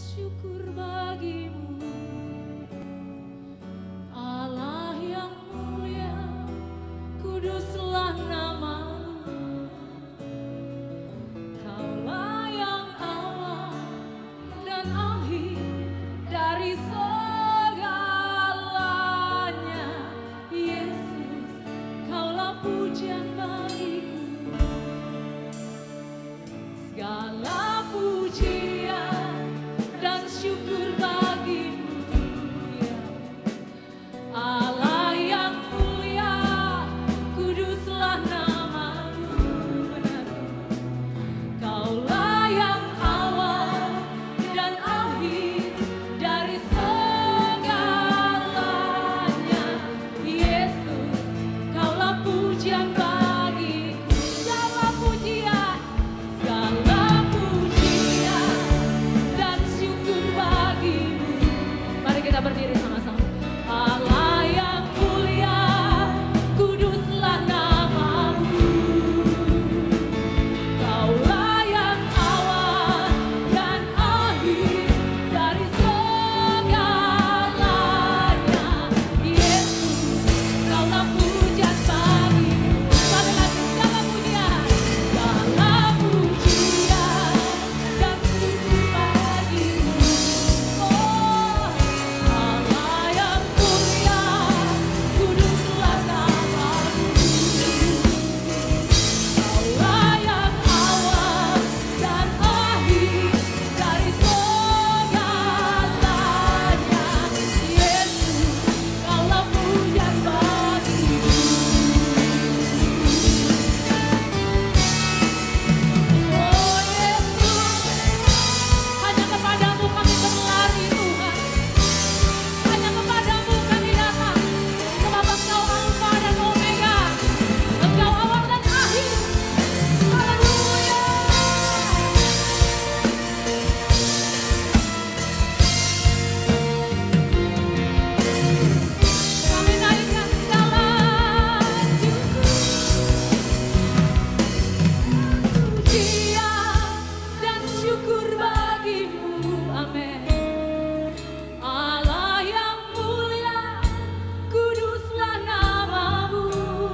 syukur bagimu, Allah yang mulia, kuduslah namamu. Kaulah yang awal dan akhir dari segalanya. Yesus, kaulah pujian bagiku, segala pujian dan syukur bagimu, ya Allah yang mulia, kuduslah namamu. Benar, kaulah yang awal dan akhir dari segalanya. Yesus, kaulah pujian bagiku, segala pujian dan syukur bagimu. Mari kita berdiri sama-sama. Allah yang mulia, kuduslah namamu. Kaulah yang awal dan akhir dari segalanya. Yesus, kaulah pujian bagimu. Sekali lagi, segala pujian dan syukur bagimu. Oh, Allah yang mulia, kuduslah namamu. Kaulah yang awal dan akhir dari segalanya. Yesus, kaulah pujian bagimu. Oh Yesus, hanya kepadamu kami berlari Tuhan, hanya kepadamu kami datang, sebab Engkau Alfa dan Omega, Engkau awal dan akhir. Haleluya. Kami naikkan segala pujian dan syukur bagimu. Amin. Allah yang mulia, kuduslah namamu.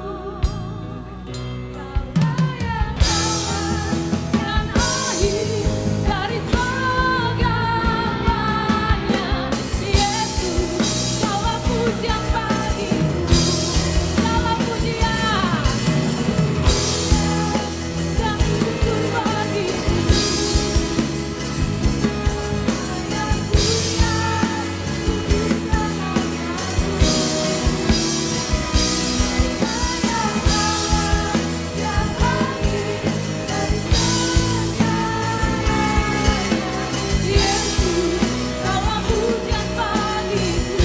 Kaulah yang awal dan akhir dari segalanya. Yesus, kaulah pujian bagiku, segala pujian dan syukur bagimu. Yang mulia, kuduslah namamu. Yang awal dan akhir dari segalanya. Yesus, kaulah pujian bagiku.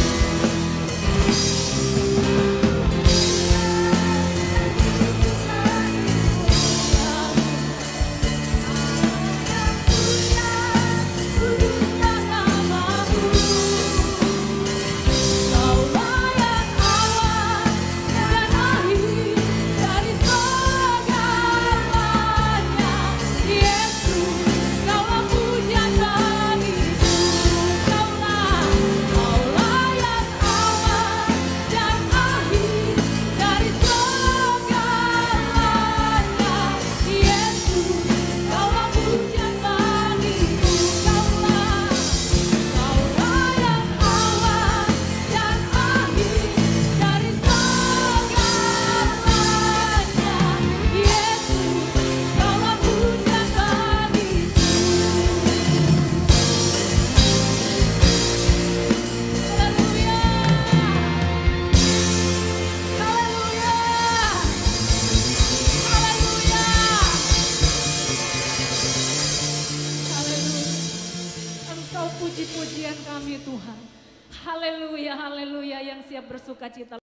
Kuduslah namamu. Kaulah yang awal dan akhir dari segalanya. Yesus, kaulah pujian bagiku. Kaulah yang awal dan akhir dari segalanya. Yesus, kaulah pujian bagiku. Kaulah yang awal dan akhir dari segalanya. Yesus, kaulah pujian bagiku. Haleluya. Haleluya. Haleluya. Haleluya. Engkau puji-pujian kami Tuhan. Haleluya, haleluya, yang siap bersuka cita.